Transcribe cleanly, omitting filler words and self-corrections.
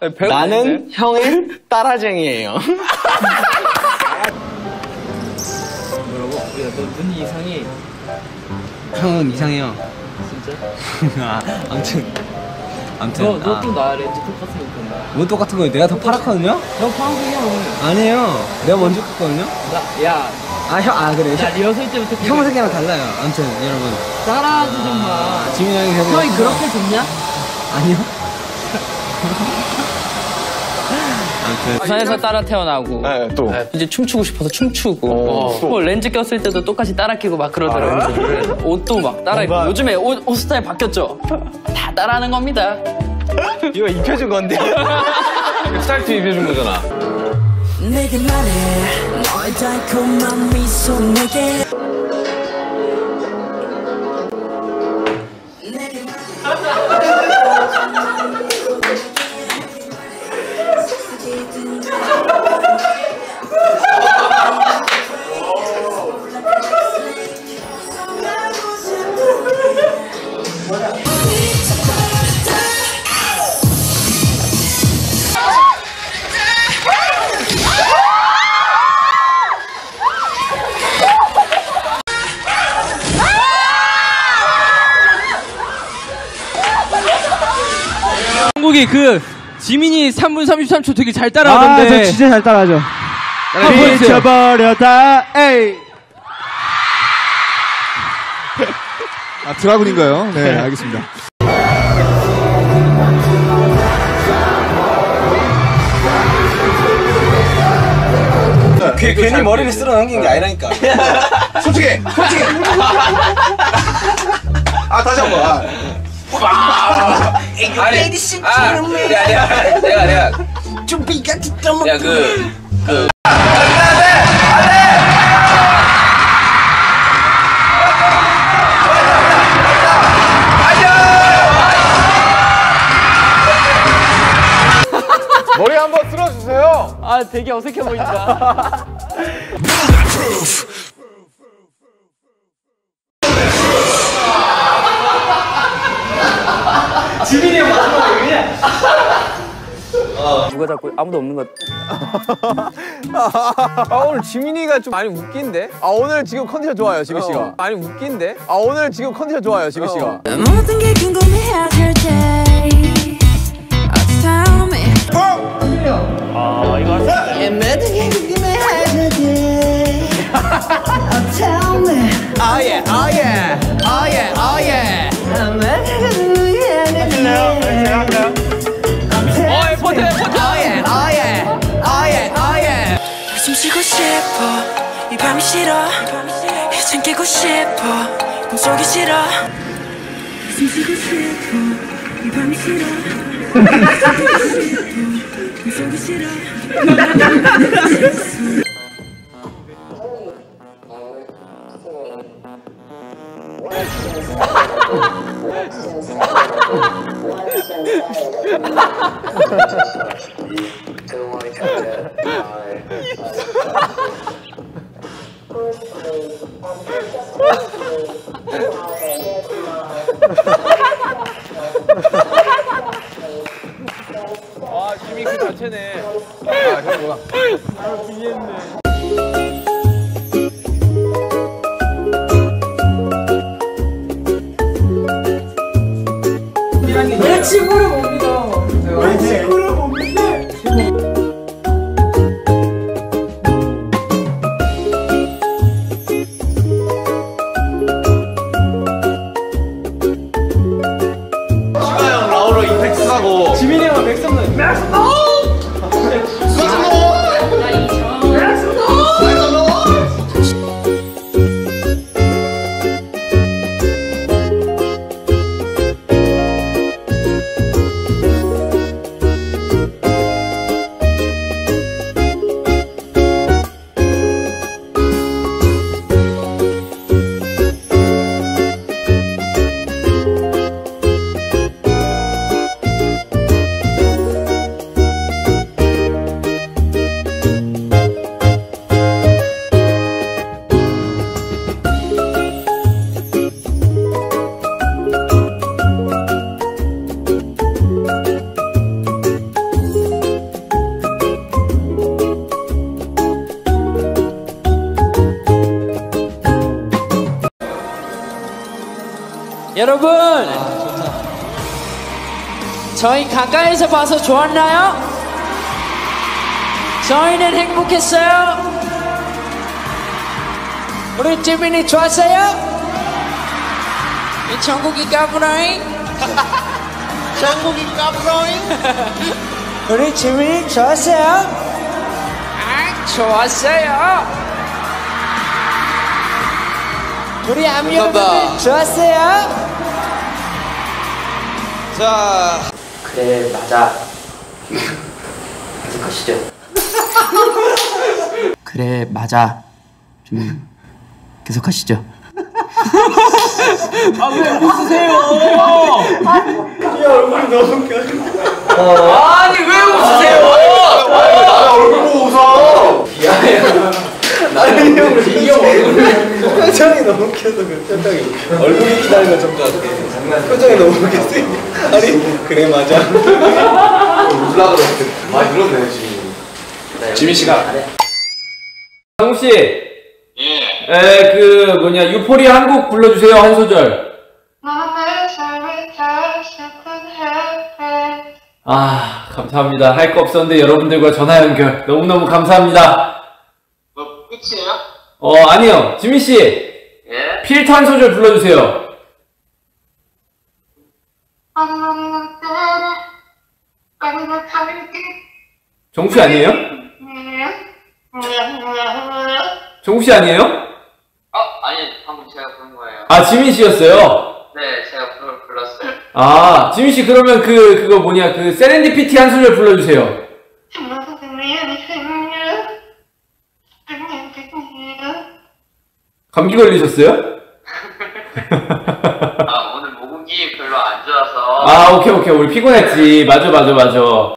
나는 형의 따라쟁이에요. 뭐라고? 야, 너 눈이 이상해. 형은 이상해요. 진짜? 아무튼. 너도 나 렌즈 똑같은 거 입고 나. 뭐 똑같은 거예요? 내가 더 파랗거든요? 형 파란색이야 오늘. 아니에요. 내가 먼저 컸거든요? 야. 그래. 나 리허설 때부터 형 색이랑 달라요. 아무튼, 여러분. 따라하지 좀 마. 지민이 형이 형이 그렇게 좋냐? 아니요. 아무튼. 부산에서 따라 태어나고 또 이제 춤추고 싶어서 춤추고 뭐 렌즈 꼈을 때도 똑같이 따라 끼고 막 그러더라고요. 옷도 막 따라 입고 요즘에 옷 스타일 바뀌었죠? 다 따라하는 겁니다. 이거 입혀준 건데. 스타일트 입혀준 거잖아. 내게 말해 너의 달콤한 미소 내게 한국이 지민이 3분 33초 되게 잘 따라하던데. 저 진짜 잘 따라하죠. 미쳐버렸다, 에이. 드라군인가요? 네, 알겠습니다. 괜히 머리를 쓸어 넘긴 게 아니라니까. 솔직히. 다시 한 번. 내가 준비가 됐다면 머리 한번 쓸어주세요. 아 되게 어색해 보인다. 지민이 형 마지막에 그냥. 누가 자꾸 아무도 없는 것. 오늘 지민이가 좀 많이 웃긴데? 오늘 지금 컨디션 좋아요, 지민 씨가. 많이 웃긴데? 오늘 지금 컨디션 좋아요, 지민 씨가. 모든 게 궁금해하실 때 Tell me 이거 모든 게 궁금해하실 때 Tell me 숨 쉬고 싶어 이 밤이 싫어 이젠 깨고 싶어 꿈속이 싫어 숨 쉬고 싶어 이 밤이 싫어 꿈속이 싫어 지민 그 자체네. 형 뭐야? 내 친구를 못 믿어 내 친구를 못 믿어 형 라우로 임팩트 사고. 지민이 형은 맥스는. 여러분, 저희 가까이서 봐서 좋았나요? 저희는 행복했어요. 우리 지민이 좋았어요? 이 천국이 까불어잉? 천국이 까불어잉? 우리 지민이 좋았어요? 아, 좋았어요. 우리 암이 여러분들 좋았어요? 자, 그래, 맞아. 계속 하시죠. 그래, 맞아. 좀 계속 하시죠. 아니 왜 웃으세요? 나는 얼굴 보고 웃어. 표정이 너무 웃겨서 그 표정이. 얼굴이 기다리는 건 좀 표정이 너무 웃겼어. 아니, 그래, 맞아. 웃으려고 그랬는데 많이 늘었네 지금. 지민 씨가. 정우 씨. 그 뭐냐 유포리아 한 곡 불러주세요 한 소절. 아 감사합니다. 할 거 없었는데 여러분들과 전화 연결 너무너무 감사합니다. 끝이에요? 아니요 지민 씨. 예? 필터 한 소절 불러주세요. 정우 씨 아니에요? 정우 씨 아니에요? 아니, 방금 제가 부른 거예요. 아 지민 씨였어요. 네, 제가 불렀어요. 아 지민 씨 그러면 그거 뭐냐 그 세렌디피티 한 소절 불러주세요. 감기 걸리셨어요? 오늘 목음기 별로 안 좋아서. 아 오케이 우리 피곤했지. 맞아